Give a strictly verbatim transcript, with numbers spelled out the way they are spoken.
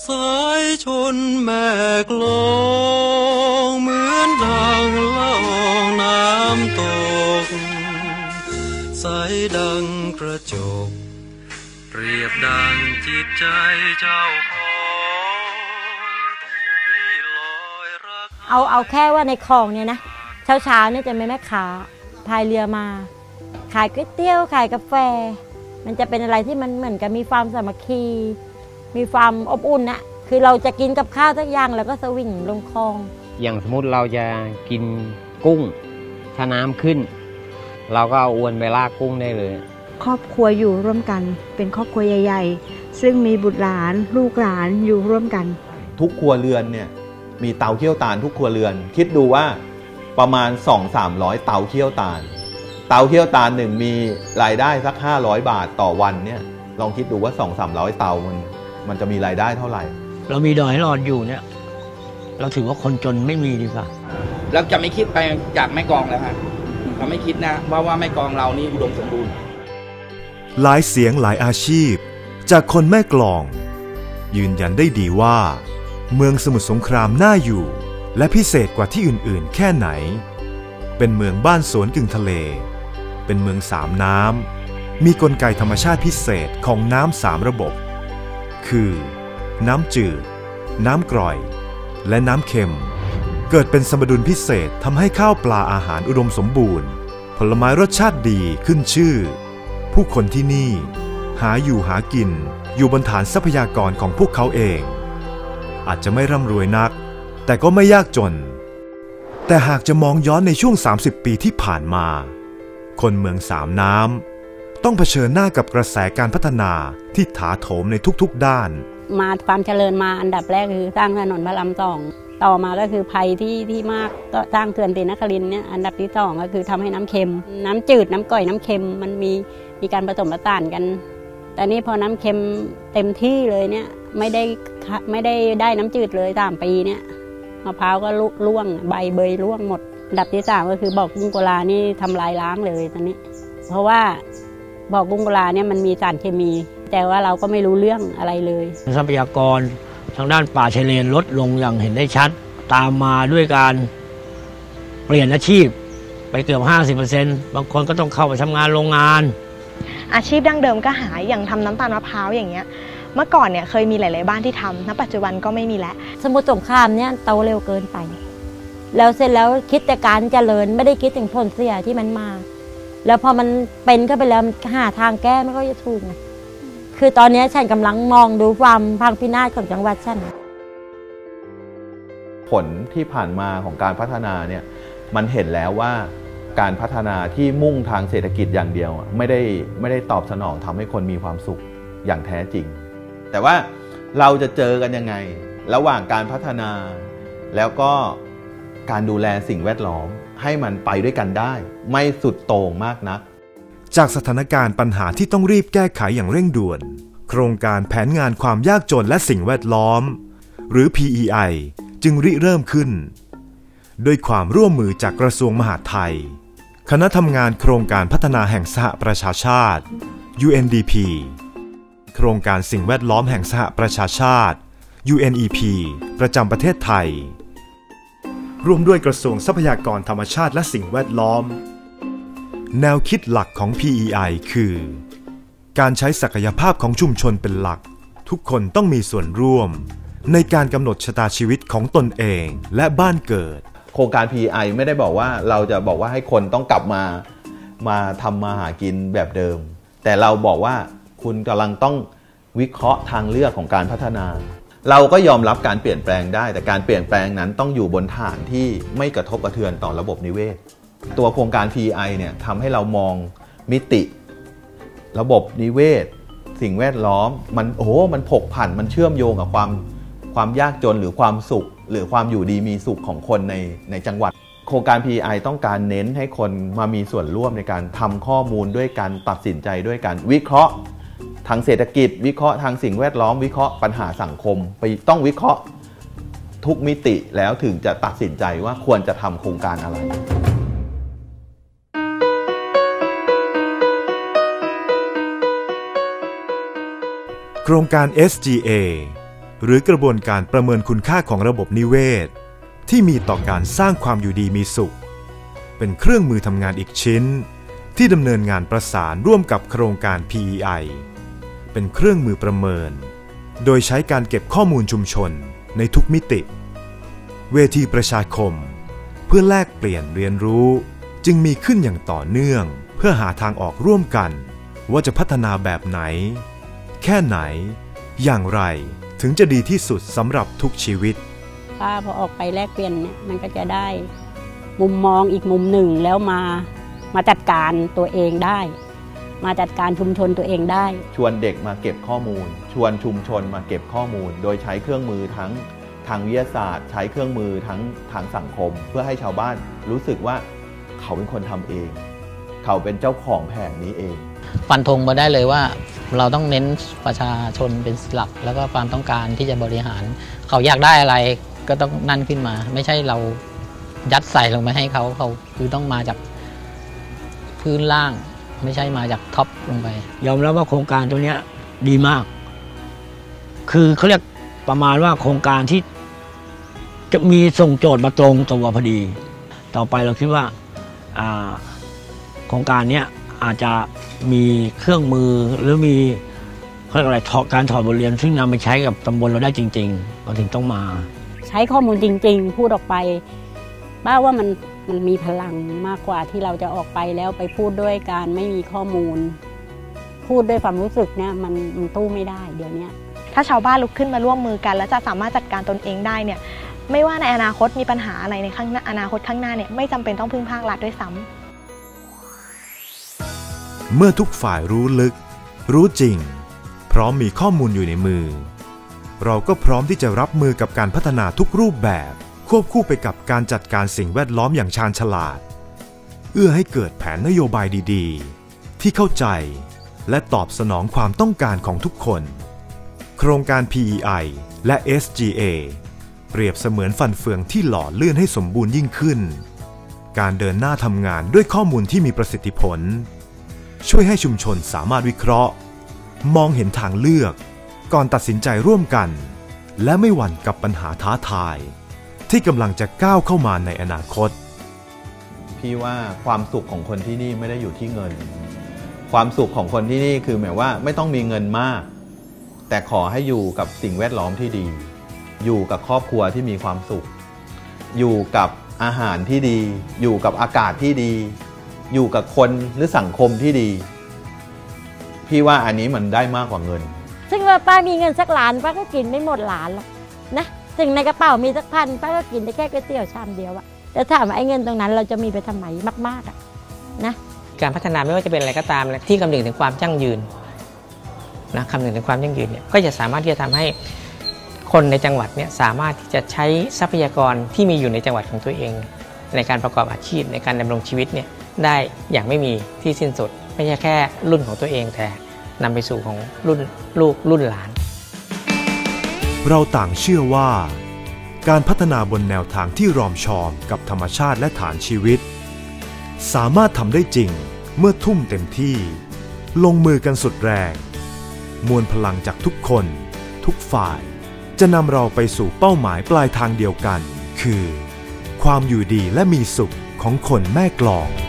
สายชนแม่กลองเหมือนดังล่องน้ำตกใสดังกระจกเปรียบดังจิตใจเจ้าของที่ลอยรักเอาเอาแค่ว่าในคลองเนี่ยนะเช้าเช้าเนี่ยจะมีแม่ค้าพายเรือมาขายก๋วยเตี๋ยวขายกาแฟมันจะเป็นอะไรที่มันเหมือนกับมีความสามัคคีมีความอบอุ่นนะคือเราจะกินกับข้าวสักอย่างแล้วก็สวิงลงคลองอย่างสมมติเราจะกินกุ้งถ้าน้ำขึ้นเราก็เอาอวนไปลากกุ้งได้เลยครอบครัวอยู่ร่วมกันเป็นครอบครัวใหญ่ๆซึ่งมีบุตรหลานลูกหลานอยู่ร่วมกันทุกครัวเรือนเนี่ยมีเตาเคี่ยวตาลทุกครัวเรือนคิดดูว่าประมาณ สองถึงสามร้อย เตาเคี่ยวตาลเตาเคี่ยวตาลหนึ่งมีรายได้สักห้าร้อยบาทต่อวันเนี่ยลองคิดดูว่า สองถึงสามร้อย เตามันมันจะมีรายได้เท่าไหร่เรามีดอยให้รอดอยู่เนี่ยเราถือว่าคนจนไม่มีดีกว่าเราจะไม่คิดไปจากแม่กลองแล้วฮะเราไม่คิดนะว่าว่าแม่กลองเรานี่อุดมสมบูรณ์หลายเสียงหลายอาชีพจากคนแม่กลองยืนยันได้ดีว่าเมืองสมุทรสงครามน่าอยู่และพิเศษกว่าที่อื่นๆแค่ไหนเป็นเมืองบ้านสวนกึ่งทะเลเป็นเมืองสามน้ำมีกลไกธรรมชาติพิเศษของน้ำสามระบบคือน้ำจืดน้ำกร่อยและน้ำเค็มเกิดเป็นสมดุลพิเศษทำให้ข้าวปลาอาหารอุดมสมบูรณ์ผลไม้รสชาติดีขึ้นชื่อผู้คนที่นี่หาอยู่หากินอยู่บนฐานทรัพยากรของพวกเขาเองอาจจะไม่ร่ำรวยนักแต่ก็ไม่ยากจนแต่หากจะมองย้อนในช่วงสามสิบปีที่ผ่านมาคนเมืองสามน้ำต้องเผชิญหน้ากับกระแสการพัฒนาที่ถาโถมในทุกๆด้านมาความเจริญมาอันดับแรกคือสร้างถนนพระรามสองต่อมาก็คือภัยที่ที่มากก็สร้างเขื่อนศรีนครินทร์เนี่ยอันดับที่สองก็คือทำให้น้ำเค็มน้ำจืดน้ำก่อยน้ำเค็มมันมีมีการผสมผสานกันแต่นี่พอน้ำเค็มเต็มที่เลยเนี่ยไม่ได้ไม่ได้ได้น้ำจืดเลยสามปีเนี่ยมะพร้าวก็ร่วงใบเบยร่วงหมดอันดับที่สามก็คือบ่อกุ้งโกลานี่ทำลายล้างเลยตอนนี้เพราะว่าบ่อกุ้งโกลาเนี่ยมันมีสารเคมีแต่ว่าเราก็ไม่รู้เรื่องอะไรเลยทรัพยากรทางด้านป่าชายเลนลดลงอย่างเห็นได้ชัดตามมาด้วยการเปลี่ยนอาชีพไปเกือบ ห้าสิบเปอร์เซ็นต์ บางคนก็ต้องเข้าไปทำงานโรงงานอาชีพดั้งเดิมก็หายอย่างทำน้ำตาลมะพร้าวอย่างเงี้ยเมื่อก่อนเนี่ยเคยมีหลายๆบ้านที่ทำณปัจจุบันก็ไม่มีแล้วสมุทรสงครามเนี่ยโตเร็วเกินไปแล้วเสร็จแล้วคิดแต่การเจริญไม่ได้คิดถึงผลเสียที่มันมาแล้วพอมันเป็นเข้าไปแล้วมันหาทางแก้ไม่ก็จะถูกคือตอนนี้ฉันกำลังมองดูความพังพินาศของจังหวัดฉันผลที่ผ่านมาของการพัฒนาเนี่ยมันเห็นแล้วว่าการพัฒนาที่มุ่งทางเศรษฐกิจอย่างเดียวไม่ได้ไม่ได้ตอบสนองทำให้คนมีความสุขอย่างแท้จริงแต่ว่าเราจะเจอกันยังไงระหว่างการพัฒนาแล้วก็การดูแลสิ่งแวดล้อมให้มันไปด้วยกันได้ไม่สุดโต่งมากนักจากสถานการณ์ปัญหาที่ต้องรีบแก้ไขอย่างเร่งด่วนโครงการแผนงานความยากจนและสิ่งแวดล้อมหรือ พี อี ไอ จึงริเริ่มขึ้นด้วยความร่วมมือจากกระทรวงมหาดไทยคณะทำงานโครงการพัฒนาแห่งสหประชาชาติ ยู เอ็น ดี พี โครงการสิ่งแวดล้อมแห่งสหประชาชาติ ยู เอ็น อี พี ประจำประเทศไทยร่วมด้วยกระทรวงทรัพยากรธรรมชาติและสิ่งแวดล้อมแนวคิดหลักของ พี อี ไอ คือการใช้ศักยภาพของชุมชนเป็นหลักทุกคนต้องมีส่วนร่วมในการกำหนดชะตาชีวิตของตนเองและบ้านเกิดโครงการ พี อี ไอ ไม่ได้บอกว่าเราจะบอกว่าให้คนต้องกลับมามาทำมาหากินแบบเดิมแต่เราบอกว่าคุณกำลังต้องวิเคราะห์ทางเลือกของการพัฒนาเราก็ยอมรับการเปลี่ยนแปลงได้แต่การเปลี่ยนแปลงนั้นต้องอยู่บนฐานที่ไม่กระทบกระเทือนต่อระบบนิเวศตัวโครงการ พี อี ไอ เนี่ยทำให้เรามองมิติระบบนิเวศสิ่งแวดล้อมมันโอ้โหมันผกผันมันเชื่อมโยงกับความความยากจนหรือความสุขหรือความอยู่ดีมีสุขของคนในในจังหวัดโครงการ พี อี ไอ ต้องการเน้นให้คนมามีส่วนร่วมในการทำข้อมูลด้วยการตัดสินใจด้วยการวิเคราะห์ทางเศรษฐกิจวิเคราะห์ทางสิ่งแวดล้อมวิเคราะห์ปัญหาสังคมไปต้องวิเคราะห์ทุกมิติแล้วถึงจะตัดสินใจว่าควรจะทำโครงการอะไรโครงการ เอส จี เอหรือกระบวนการประเมินคุณค่าของระบบนิเวศที่มีต่อการสร้างความอยู่ดีมีสุขเป็นเครื่องมือทำงานอีกชิ้นที่ดำเนินงานประสานร่วมกับโครงการ พี อี ไอ เป็นเครื่องมือประเมินโดยใช้การเก็บข้อมูลชุมชนในทุกมิติเวทีประชาคมเพื่อแลกเปลี่ยนเรียนรู้จึงมีขึ้นอย่างต่อเนื่องเพื่อหาทางออกร่วมกันว่าจะพัฒนาแบบไหนแค่ไหนอย่างไรถึงจะดีที่สุดสำหรับทุกชีวิตป้าพอออกไปแลกเปลี่ยนเนี่ยมันก็จะได้มุมมองอีกมุมหนึ่งแล้วมามาจัดการตัวเองได้มาจัดการชุมชนตัวเองได้ชวนเด็กมาเก็บข้อมูลชวนชุมชนมาเก็บข้อมูลโดยใช้เครื่องมือทั้งทางวิทยาศาสตร์ใช้เครื่องมือทั้งทางสังคมเพื่อให้ชาวบ้านรู้สึกว่าเขาเป็นคนทำเองเขาเป็นเจ้าของแผนนี้เองฟันธงมาได้เลยว่าเราต้องเน้นประชาชนเป็นหลักแล้วก็ความต้องการที่จะบริหารเขาอยากได้อะไรก็ต้องนั่นขึ้นมาไม่ใช่เรายัดใส่ลงไปให้เขาเขาคือต้องมาจากพื้นล่างไม่ใช่มาจากท็อปลงไปยอมรับว่าโครงการตัวนี้ดีมากคือเขาเรียกประมาณว่าโครงการที่จะมีส่งโจทย์มาตรงตัวพอดีต่อไปเราคิดว่าโครงการนี้อาจจะมีเครื่องมือหรือมีเขาเรียกอะไรการถอดบทเรียนซึ่งนำไปใช้กับตำบลเราได้จริงๆเราถึงต้องมาใช้ข้อมูลจริงๆพูดออกไปบ้าว่ามันมันมีพลังมากกว่าที่เราจะออกไปแล้วไปพูดด้วยการไม่มีข้อมูลพูดด้วยความรู้สึกเนี่ยมันมันตู้ไม่ได้เดี๋ยวนี้ถ้าชาวบ้านลุกขึ้นมาร่วมมือกันและจะสามารถจัดการตนเองได้เนี่ยไม่ว่าในอนาคตมีปัญหาอะไรในข้างหน้าอนาคตข้างหน้าเนี่ยไม่จำเป็นต้องพึ่งภาครัฐด้วยซ้ำเมื่อทุกฝ่ายรู้ลึกรู้จริงพร้อมมีข้อมูลอยู่ในมือเราก็พร้อมที่จะรับมือกับการพัฒนาทุกรูปแบบควบคู่ไปกับการจัดการสิ่งแวดล้อมอย่างชาญฉลาดเอื้อให้เกิดแผนนโยบายดีๆที่เข้าใจและตอบสนองความต้องการของทุกคนโครงการ พี อี ไอ และ เอส จี เอ เปรียบเสมือนฟันเฟืองที่หล่อลื่นให้สมบูรณ์ยิ่งขึ้นการเดินหน้าทำงานด้วยข้อมูลที่มีประสิทธิผลช่วยให้ชุมชนสามารถวิเคราะห์มองเห็นทางเลือกก่อนตัดสินใจร่วมกันและไม่หวั่นกับปัญหาท้าทายที่กำลังจะก้าวเข้ามาในอนาคตพี่ว่าความสุขของคนที่นี่ไม่ได้อยู่ที่เงินความสุขของคนที่นี่คือหมายว่าไม่ต้องมีเงินมากแต่ขอให้อยู่กับสิ่งแวดล้อมที่ดีอยู่กับครอบครัวที่มีความสุขอยู่กับอาหารที่ดีอยู่กับอากาศที่ดีอยู่กับคนหรือสังคมที่ดีพี่ว่าอันนี้มันได้มากกว่าเงินซึ่งว่าป้ามีเงินสักล้านป้าก็กินไม่หมดล้านหรอกนะถึงในกระเป๋ามีสักพันป้าก็กินได้แค่ก๋วยเตี๋ยวชามเดียวอะแต่ถามว่าไอ้เงินตรงนั้นเราจะมีไปทำไมมากๆอะนะการพัฒนาไม่ว่าจะเป็นอะไรก็ตามที่คำนึงถึงความยั่งยืนนะคำนึงถึงความยั่งยืนเนี่ยก็จะสามารถที่จะทำให้คนในจังหวัดเนี่ยสามารถที่จะใช้ทรัพยากรที่มีอยู่ในจังหวัดของตัวเองในการประกอบอาชีพในการดำรงชีวิตเนี่ยได้อย่างไม่มีที่สิ้นสุดไม่ใช่แค่รุ่นของตัวเองแต่นำไปสู่ของรุ่นลูกรุ่นหลานเราต่างเชื่อว่าการพัฒนาบนแนวทางที่รอมชอมกับธรรมชาติและฐานชีวิตสามารถทำได้จริงเมื่อทุ่มเต็มที่ลงมือกันสุดแรงมวลพลังจากทุกคนทุกฝ่ายจะนำเราไปสู่เป้าหมายปลายทางเดียวกันคือความอยู่ดีและมีสุขของคนแม่กลอง